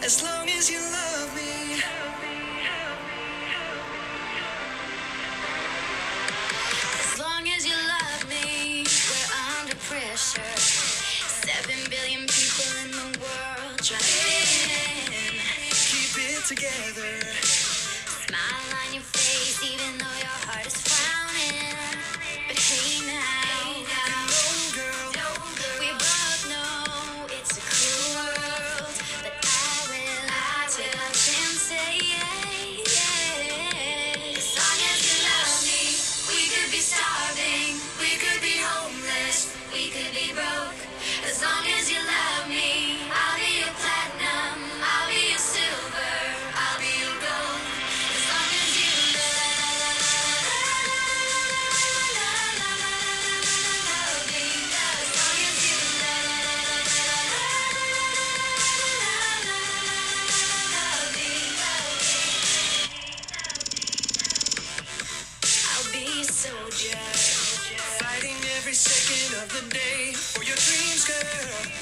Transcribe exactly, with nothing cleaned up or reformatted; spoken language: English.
as long as you love me. As long as you love me, we're under pressure. Seven billion people in the world trying. Keep it together. Smile on your face, even though your heart is frowning. But hey now, You know, girl, we both know it's a cruel world, but I will, I take my chance, say yeah, yeah. As long as you love me, we could be starving, we could be homeless, we could be broke. As long as you love me, I'll be your platinum, I'll be your silver, I'll be your gold. As long as you love me, as long as you love me, I'll be a soldier. fighting every second of the day for your dreams, girl.